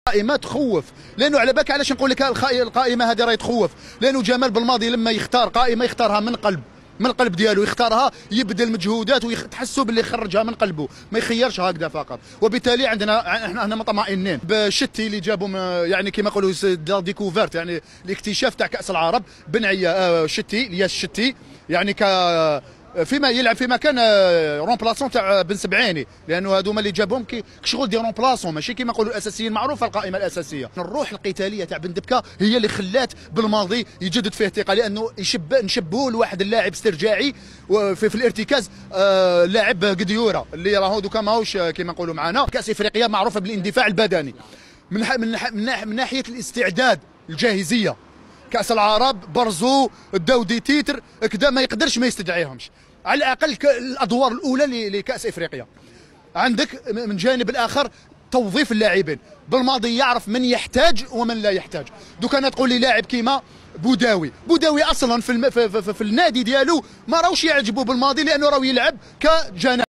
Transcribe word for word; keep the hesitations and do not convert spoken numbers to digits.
قائمه تخوف، لانه على بالك علاش نقول لك القائمه هذه راهي تخوف، لانه جمال بالماضي لما يختار قائمه يختارها من قلب، من القلب ديالو يختارها، يبذل مجهودات وتحسوا باللي خرجها من قلبه، ما يخيرش هكذا فقط. وبالتالي عندنا احنا هنا مطمئنين بالشتي اللي جابوا يعني كما يقولوا ديكوفيرت، يعني الاكتشاف تاع كاس العرب. بن عيا شتي الياس الشتي يعني ك فيما يلعب في مكان رومبلاسون تاع بن سبعيني، لانه هذوما اللي جابهم كشغل دي رومبلاسون ماشي كيما نقولوا الاساسيين. معروفه القائمه الاساسيه. الروح القتاليه تاع بن دبكه هي اللي خلات بالماضي يجدد فيه ثقه، لانه يشب نشبوه لواحد اللاعب استرجاعي في, في الارتكاز. آه لاعب قديوره اللي راهو دوكا ماهوش كيما نقولوا معنا. كاس افريقيا معروفه بالاندفاع البدني من من, من ناحيه الاستعداد الجاهزيه. كاس العرب برزو داو دي تيتر كدا ما يقدرش ما يستدعيهمش، على الاقل الادوار الاولى لكاس افريقيا. عندك من جانب الاخر توظيف اللاعبين، بالماضي يعرف من يحتاج ومن لا يحتاج. دوك انا تقول لي لاعب كيما بوداوي، بوداوي اصلا في, الم... في, في, في, في النادي ديالو ما راهوش يعجبه بالماضي، لانه راه يلعب كجناح.